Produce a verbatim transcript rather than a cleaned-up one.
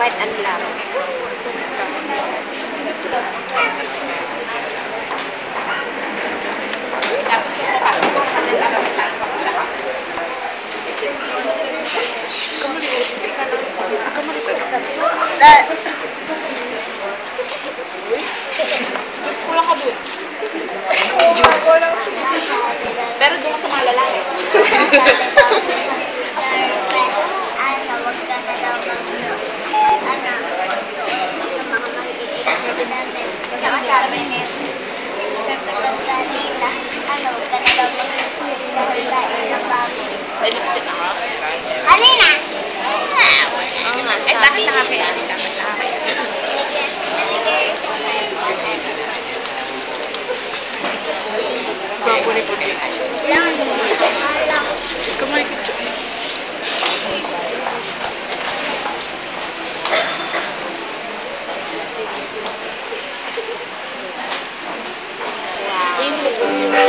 white and black. Tapos yung mukha, buksan din tapos sa isang papunta ka. Jules, kulang ka dun. Pero doon ka sa mga lalaki. Ano, wag ka na daw mag-ano, magsuot sa mga maliit natin. Saka sabi ni sister patanda nila, ano, wag ka na daw mag-lipstick dahil tayo ng bago. May lipstick ako. Alina! Ah, wala Oo nga, naman. Eh, sabi bakit nakakaya? nila. Dapat nakakaya. Halika, halika. Gwapo ni Puti. Lang, lang. Kamay ka dyan. Wow.